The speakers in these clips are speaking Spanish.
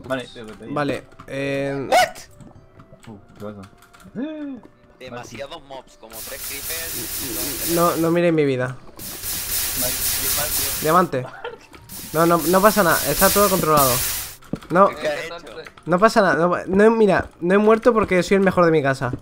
Vale, Vale, ¿What? ¿qué pasa? Demasiados mobs, como 3 creepers. no miréis mi vida. Diamante. No pasa nada, está todo controlado. No, ¿Qué has hecho? no pasa nada. Mira, no he muerto porque soy el mejor de mi casa.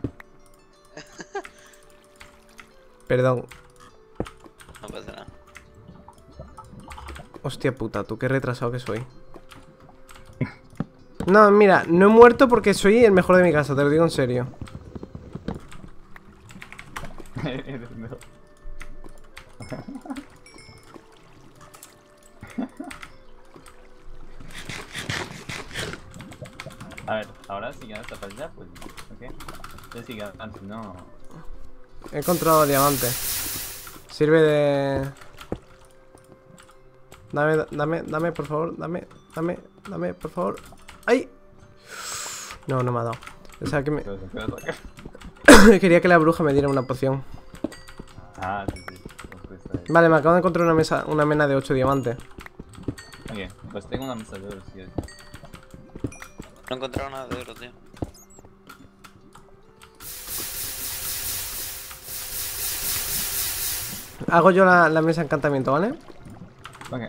Perdón. No pasa nada. Hostia puta, tú qué retrasado que soy. No, mira, no he muerto porque soy el mejor de mi casa, te lo digo en serio. A ver, ahora si ganas esta partida, pues ok. Yo si ganas, no. He encontrado diamante. Sirve de... Dame, por favor, dame, por favor. ¡Ay! No me ha dado. O sea que me... Quería que la bruja me diera una poción. Ah, sí. Vale, me acabo de encontrar una mena de 8 diamantes. Ok, pues tengo una mesa de oro si quieres. No he encontrado nada de oro, tío. Hago yo la mesa de encantamiento, ¿vale? Ok.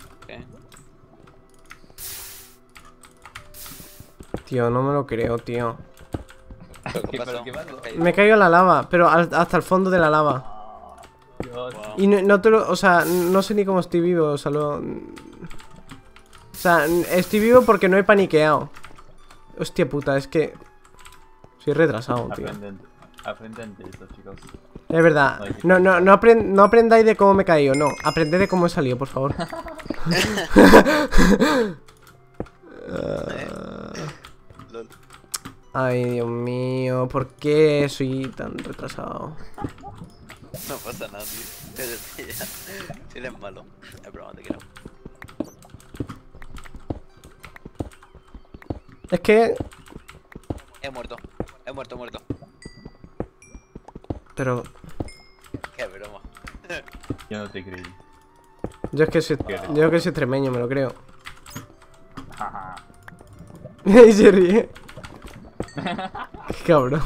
Tío, no me lo creo, tío. ¿Qué pasó? ¿Qué pasó? Me he caído en la lava, pero hasta el fondo de la lava. Dios. Wow. Y no te lo... O sea, no sé ni cómo estoy vivo, o sea, O sea, estoy vivo porque no he paniqueado. Hostia puta, es que... Soy retrasado, tío. Aprenden de eso, chicos. Es verdad. No aprendáis de cómo me he caído, no. Aprended de cómo he salido, por favor. Lol. Ay, Dios mío, ¿por qué soy tan retrasado? No pasa nada, tío. Pero ya. Si eres malo. Es broma, te quiero. Es que... He muerto. Pero... Qué broma. Yo no te creí. Yo es que soy extremeño, me lo creo. Jaja. Y se ríe. Qué cabrón.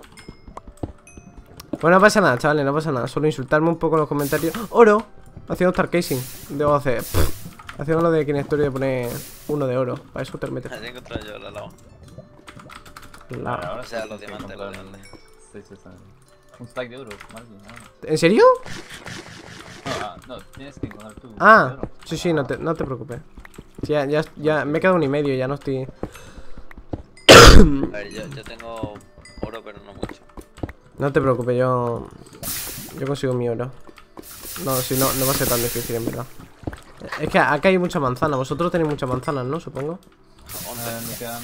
Bueno, no pasa nada, chavales, no pasa nada. Solo insultarme un poco en los comentarios. ¡Oro! Haciendo Starcasing. Debo hacer... Haciendo lo de Kinectory de poner 1 de oro. Para eso te metes. He encontrado yo la lava. Vale, ahora O sea, sí los tienes que diamantes, comprar los diamantes. Sí, un stack de oro, más bien. ¿En serio? No, tienes que encontrar tú. Ah, sí, no te preocupes. Sí, ya me he quedado 1,5, ya no estoy... A ver, yo tengo oro, pero no mucho. No te preocupes, yo consigo mi oro. No, si no va a ser tan difícil, en verdad. Es que acá hay mucha manzana. Vosotros tenéis muchas manzanas, ¿no? Supongo. Me quedan...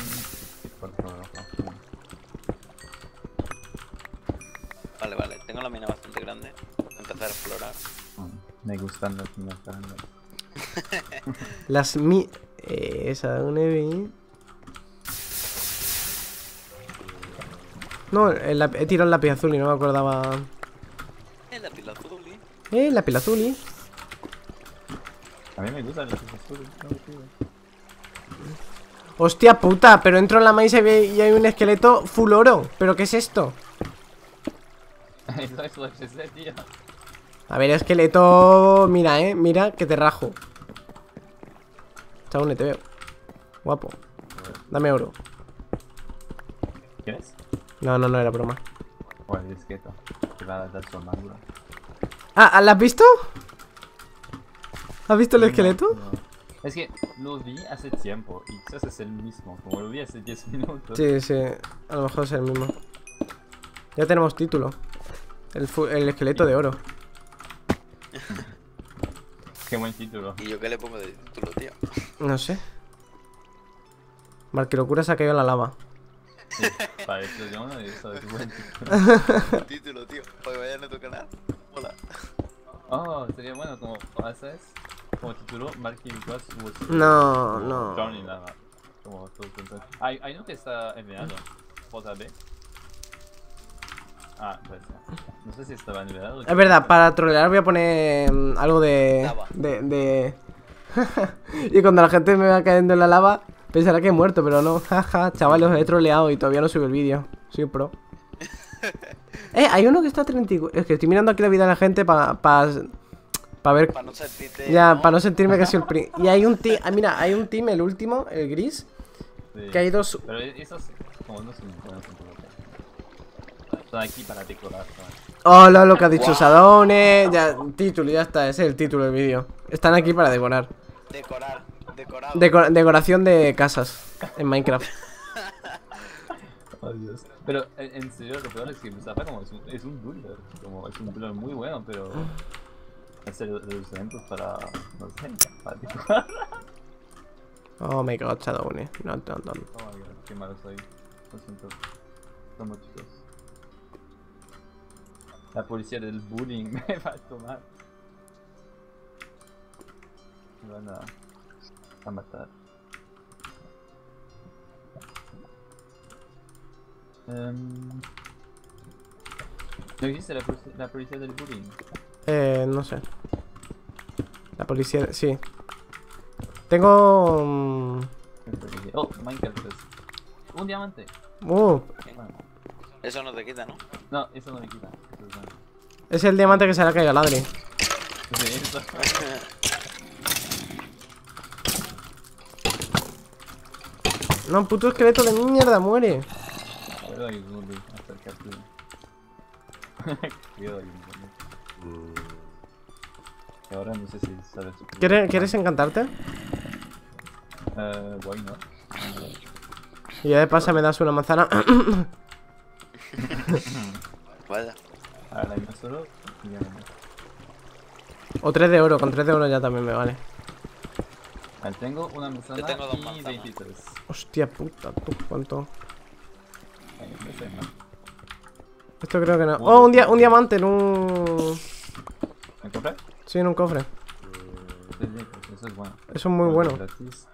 Vale, tengo la mina bastante grande. Voy a empezar a explorar. Me gustan las minas grandes. Las esa, un EVI. No, he tirado el lápiz azul y no me acordaba. La pila azul, Lápiz azul. A mí me gustan las azules. Hostia puta, pero entro en la maíz y hay un esqueleto full oro. ¿Pero qué es esto? Eso es lo que sé, tío. A ver, esqueleto... Mira que te rajo. Chabón, te veo. Guapo. Dame oro. ¿Quieres? No era broma. O el disqueto. Te va a dar su armadura. Ah, ¿la has visto? ¿Has visto el esqueleto? No. Es que lo vi hace tiempo y quizás es el mismo. Como lo vi hace 10 minutos. Sí, a lo mejor es el mismo. Ya tenemos título. El esqueleto de oro. Qué buen título. ¿Y yo qué le pongo de título, tío? No sé. Marquilocura se ha caído en la lava. Sí, para explosión y eso es buen título. Título, tío. Para que vayan a tu canal. Hola. Oh, sería bueno como haces. Como título, Marky Lucas was... No. Drown in lava. Como todo contento. Hay uno que está enviado. JB. Ah, pues no sé si estaba enviado. Es verdad, para trolear voy a poner algo de... Lava. Y cuando la gente me va cayendo en la lava, Pensará que he muerto, pero no. Jaja, chavales, os he troleado y todavía no subo el vídeo. Soy un pro. Hay uno que está a 34. Es que estoy mirando aquí la vida de la gente para ver. Para no sentirte. Ya, ¿no? para no sentirme que soy el Y hay un team. Mira, hay un team, el último, el gris. Sí. Que hay dos. Pero esos, como no son buenos en todo. Están aquí para decorar, ¿sabes? Hola, lo que ha dicho Wow. Sadone. Ya, título, ya está. Ese es el título del vídeo. Están aquí para decorar. Decorado. Decoración de casas en Minecraft. Oh, Dios. Pero en serio, lo peor es que Mustafa como es un builder. Como es un builder muy bueno, pero hace los eventos para, no sé, para decorar. Oh my god, Sadone. No. Oh my god, qué malo soy. Lo siento. Somos chicos. La policía del bullying me va a tomar. Me van a matar. ¿No dijiste la policía del bullying? No sé. La policía, sí. Tengo. Oh, Minecraft. Un diamante. Bueno. Eso no te quita, ¿no? No, eso no me quita. Eso es bueno. Es el diamante que se le ha caído al Adri. Sí, eso. No, puto esqueleto de mierda, muere. Cuidado ahí, Bully, acércate. Cuidado ahí, Bully. Y ahora no sé si sabes. ¿Quieres encantarte? Why not? Y ya de paso me das una manzana. Vaya. Ahora hay más solo y ya no. O 3 de oro, con 3 de oro ya también me vale. Vale, tengo una manzana Yo tengo dos y manzanas. 23. Hostia puta, tú, ¿cuánto? Venga, no sé, man. Esto creo que no. Oh, un diamante en un. ¿Me compré? Sí, en un cofre. Sí, sí, pues eso es bueno. Eso es muy bueno. Gratis.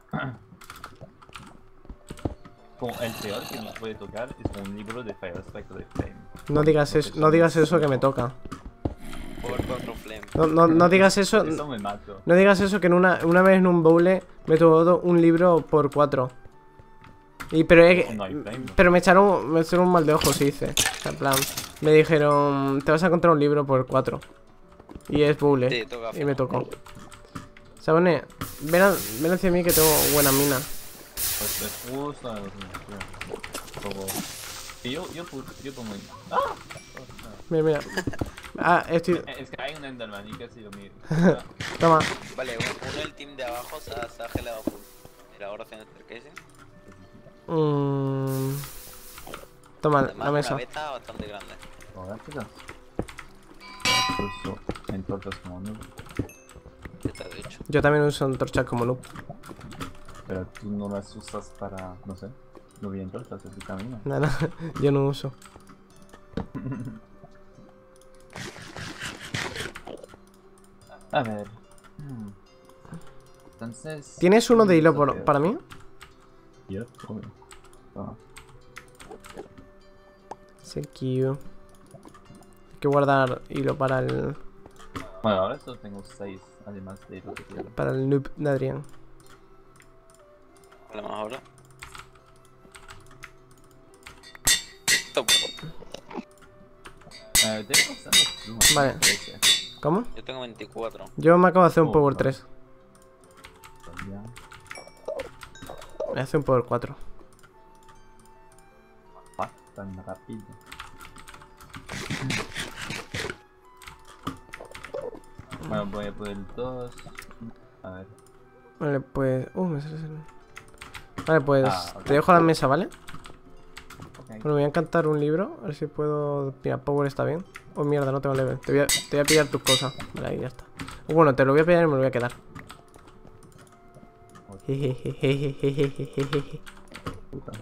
Como el peor que nos puede tocar es un libro de Fire Aspect de Flame. No digas eso que me toca. Por 4 flame. No digas eso. Eso me mato. No digas eso que una vez en un bowl me tocó un libro por 4. No hay flame. Pero me echaron un mal de ojo, se dice. O sea, en plan, me dijeron, te vas a encontrar un libro por 4. Y es bowl, Sí, toca y me tocó. Sabone, ven hacia mí que tengo buenas minas. Pues es justo a la definición. Como... Y yo pongo... ¡Ah! Oh, no. Mira. Ah, estoy. Es que hay un Enderman y casi lo miro. Toma. Vale, uno del team de abajo se ha gelado full. Mira, ahora haciendo staircasing. Toma, Además, la mesa. una beta bastante grande. Ahora chicos. Incluso en tortas como no. Ya está de hecho. Yo también uso antorchas como noob. Pero tú no las usas para, no sé, no vi en tortas en tu camino. Nada, yo no uso. A ver. Entonces... ¿Tienes uno de hilo para mí? Yo, obvio. Toma. Thank you. Hay que guardar hilo para el Bueno, ahora solo tengo 6, además de lo que quiero. noob de Adrián. Vale, más ahora. Toma. Tengo bastantes plumas. Vale. 13. ¿Cómo? Yo tengo 24. Yo me acabo de hacer un Oh, Power no. 3. Ya. Me hace un Power 4. Ah, tan rápido. Bueno, voy a poner 2. A ver. Vale, pues. Me sale. Vale, pues. Ok. Te dejo la mesa, ¿vale? Ok. Bueno, voy a encantar un libro. A ver si puedo. Mira, Power está bien. Oh, mierda, no tengo level. Te voy a pillar tus cosas. Vale, ahí ya está. Bueno, te lo voy a pillar y me lo voy a quedar. Jejejejejejejejeje. Puta.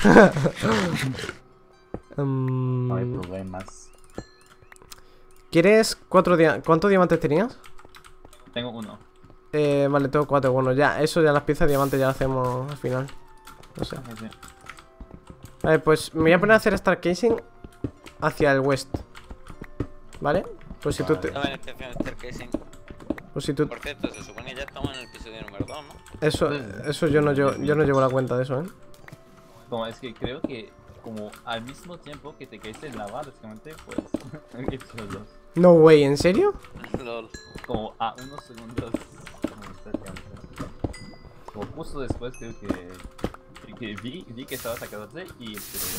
No hay Mm, problemas. ¿Quieres 4 diamantes? ¿Cuántos diamantes tenías? Tengo 1. Vale, tengo 4. Bueno, ya, eso ya las piezas de diamantes ya las hacemos al final. No sé. Vale, pues me voy a poner a hacer Starcasing hacia el west. ¿Vale? Pues si tú te... Estaba en este staircasing. O si tú... Por cierto, se supone que ya estamos en el episodio número 2, ¿no? Eso yo no llevo la cuenta de eso, ¿eh? Como es que creo que como al mismo tiempo que te caíste en lava, básicamente, pues episodios dos. No way, ¿en serio? LOL. Como a unos segundos cerca. Como justo después creo que vi que estabas a 14 y episodio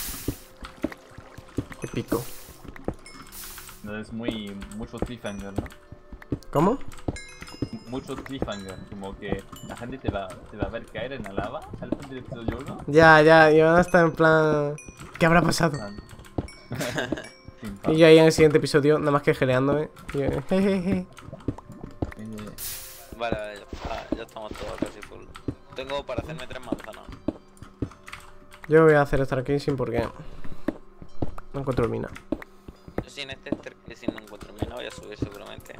2. Épico. No es mucho cliffhanger, ¿no? ¿Cómo? Mucho cliffhanger, como que la gente te va a ver caer en la lava al fin del episodio 1. Ya, y van a estar en plan... ¿Qué habrá pasado? Y yo ahí en el siguiente episodio, nada más que geleándome. Y yo, jejeje. Vale, ya estamos todos casi full. Tengo para hacerme 3 manzanas. Yo voy a hacer Stargazing porque no encuentro mina. Yo sin si no encuentro mina voy a subir seguramente.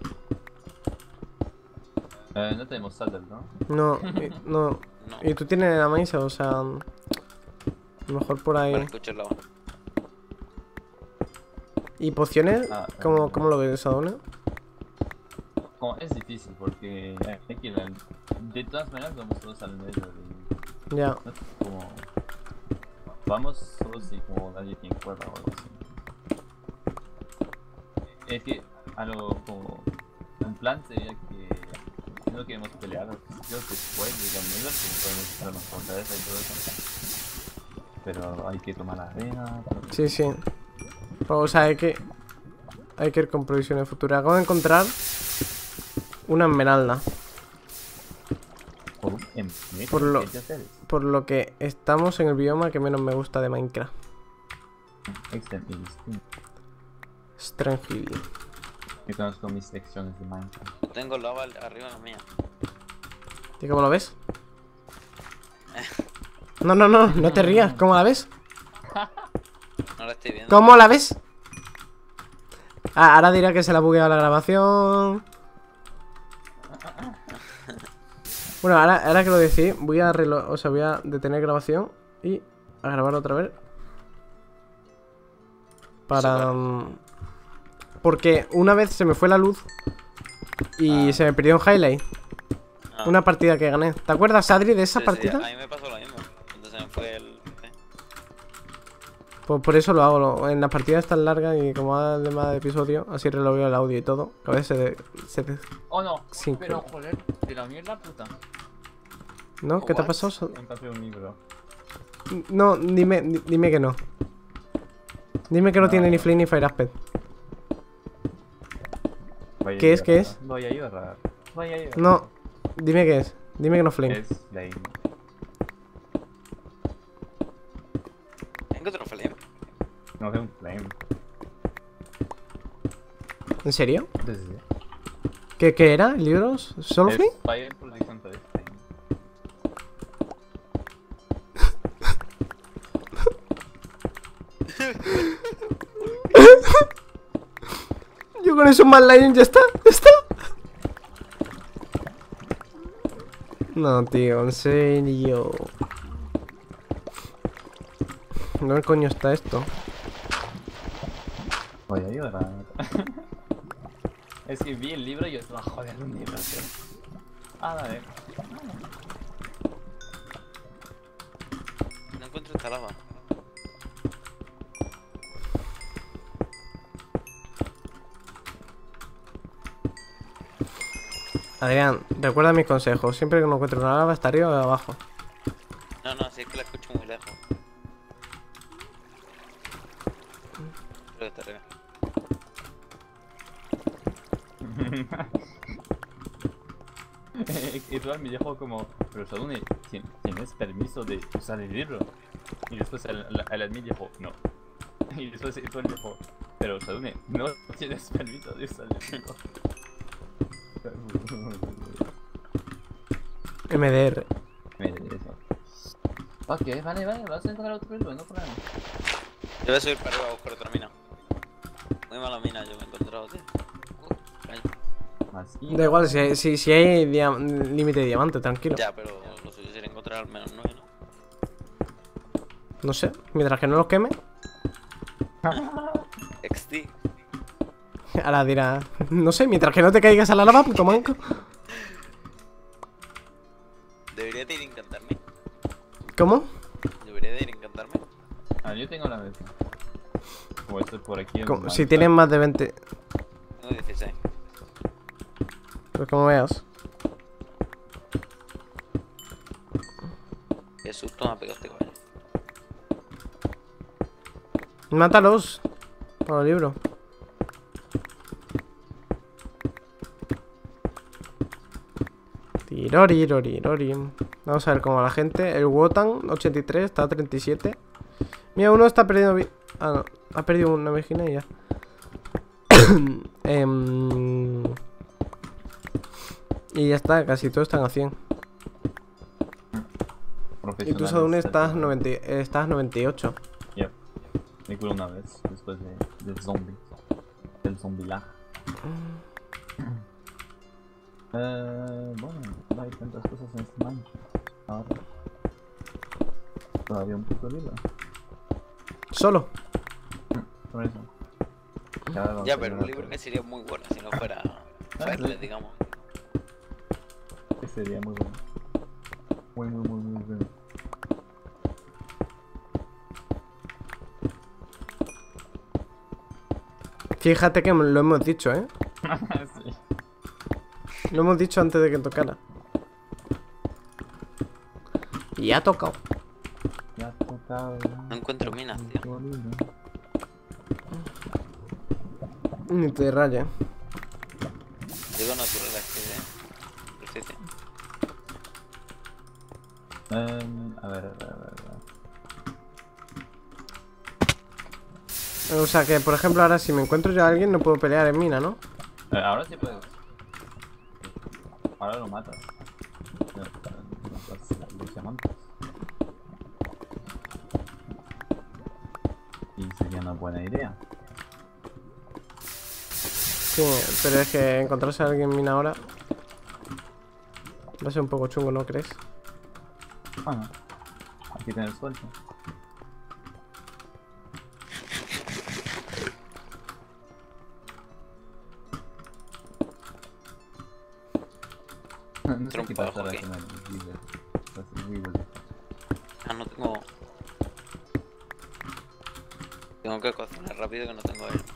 No tenemos saddle, ¿no? No, no. No. Y tú tienes la maíz, o sea... a lo mejor por ahí... Vale, escucho el lava. ¿Y pociones? ¿Cómo lo ves, Adone? Como es difícil porque aquí de todas maneras vamos todos al medio de... Ya. ¿no? Como... Vamos todos y como nadie tiene cuerda o algo así. Es que como... Un plan sería que no queremos pelear después de la mierda, que podemos usar la fortaleza y todo eso. Pero hay que tomar la arena. Sí, sí. O sea, hay que ir con provisiones futuras. Acabo de encontrar una esmeralda. Por lo que estamos en el bioma que menos me gusta de Minecraft. Strange Hill. Yo conozco mis secciones de Minecraft. Tengo lava arriba en la mía. ¿Y cómo lo ves? No te rías. ¿Cómo la ves? No la estoy viendo. ¿Cómo la ves? Ahora dirá que se le ha bugueado la grabación. Bueno, ahora que lo decís, voy a detener grabación y a grabar otra vez. Porque una vez se me fue la luz y se me perdió un highlight. Una partida que gané. ¿Te acuerdas, Adri, de esa partida? Sí, a mí me pasó lo mismo. Entonces se me fue el... Pues por eso lo hago. En las partidas tan largas y como además de episodio, así reloveo el audio y todo. Que a veces Oh no, sí, pero joder, de la mierda puta. ¿No? ¿Qué te ha pasado? Encontré un libro. No, dime que no. Dime que no tiene ni Flame ni Fire Aspect. ¿Qué es? ¿Qué es? Voy a llorar. No, dime qué es. Dime que no Flame. Es Flame. Encontré un flame. No es un Flame. ¿En serio? Entonces, ¿Qué era? ¿El libro? ¿Solo Flame? es Fire Protection 3 Flame. Yo con esos Mad Lion ya está. No, tío, en serio. ¿Dónde coño está esto? Voy a llorar. Es que vi el libro y yo estaba joder un libro, tío. Vale. No encuentro esta lava. Adrián, recuerda mis consejos. Siempre que no encuentre una lava, está arriba o abajo. No, si es que la escucho muy lejos. Creo que está arriba. Igual me dijo como, pero Sadune, ¿tienes permiso de usar el libro? Y después el admin dijo, no. Y después Itual dijo, pero Sadune, no tienes permiso de usar el libro. MDR. Ok, vale, vas a encontrar otro libro, no problema. Yo voy a subir para arriba a buscar otra mina. Muy mala mina, yo me he encontrado, tío. Da igual, si hay límite de diamante, tranquilo. Ya, pero lo suyo sería encontrar al menos 9, ¿no? No sé, mientras que no los queme. XD. Ahora dirá, no sé, mientras que no te caigas a la lava, puto manco. Debería de ir a encantarme. ¿Cómo? Debería de ir a encantarme. Ah, yo tengo la vez. Como estoy por aquí. en Si Minecraft. tienes más de 20, Tengo 16. pues como veas. Qué susto me ha pegado este caballo. Mátalos. Por el libro. Tirorirorirori. Vamos a ver cómo la gente. El Wotan 83 está a 37. Mira, uno está perdiendo. Ah, no. Ha perdido una vagina y ya. Y ya está, casi todos están a 100. Y tú, Sadune, estás 98. Yep. Me curé una vez después del zombie. Del zombie lag. Bueno, no hay tantas cosas en este Minecraft. Ahora. Todavía un poco libre. Solo. Por eso. Ya, pero un libro que sería muy bueno si no fuera Fireless, digamos. Que sería muy bueno. Muy bueno. Fíjate que lo hemos dicho, ¿eh? Sí. Lo hemos dicho antes de que tocara. Y ha tocado. Ya ha tocado. No encuentro minas, tío. Ni te rayes. Digo natural aquí de... Sí. A ver. O sea que, por ejemplo, ahora si me encuentro yo a alguien no puedo pelear en mina, ¿no? Ahora sí puedes. Ahora lo matas. Los diamantes. Y sería una buena idea. Sí, pero es que encontrarse a alguien en mina ahora va a ser un poco chungo, ¿no crees? Bueno, aquí tienes suerte. No sé qué pasará con el Weaver. Ah, no tengo... Tengo que cocinar rápido que no tengo aire.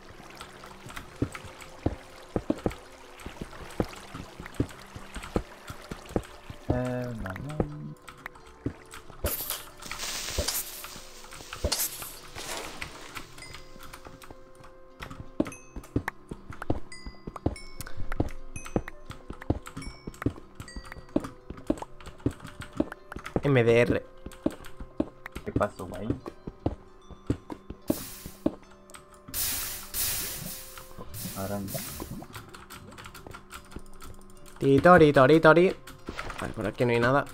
MDR. ¿Qué pasó, güey? Araña. Tori. Vale, por aquí no hay nada.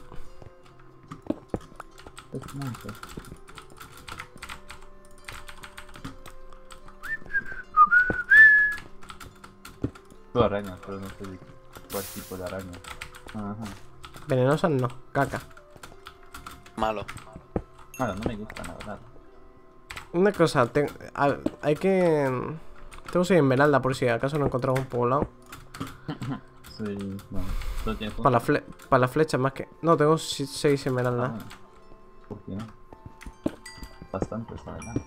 Tú arañas, pero no sé de cuál tipo de araña. Ajá. Venenosas no, caca. Malo. Bueno, no me gusta, la verdad. Una cosa, hay que... Tengo 6 esmeralda por si acaso no encontramos un poblado. Sí, no. ¿Solo tienes Para las flechas más que... No, tengo 6 esmeraldas. ¿Por qué no? Bastantes, la verdad.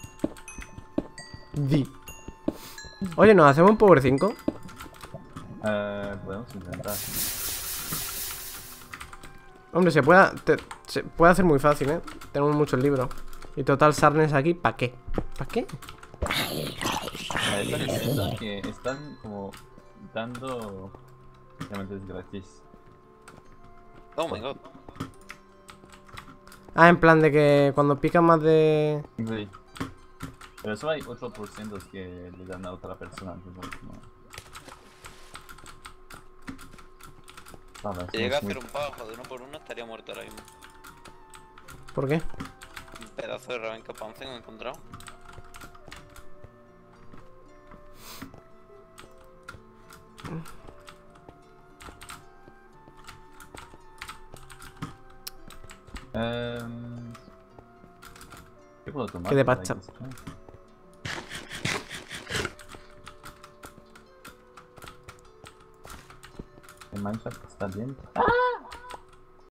Oye, ¿nos hacemos un Power 5? Podemos intentar. Hombre, se puede hacer muy fácil, ¿eh? Tenemos muchos libros. Y total, Sarnes aquí, ¿para qué? ¿Para qué? Están diciendo que están como dando diamantes gratis. Oh my god. Ah, en plan de que cuando pican más de... Sí. Pero solo hay 8% que le dan a otra persona. Entonces, no. Si llega a hacer un bajo de 1 por 1 estaría muerto ahora mismo. ¿Por qué? Un pedazo de Ravenka Panzer he encontrado. ¿Qué puedo tomar? ¿Qué de pacha? Minecraft está bien. ¡Ah!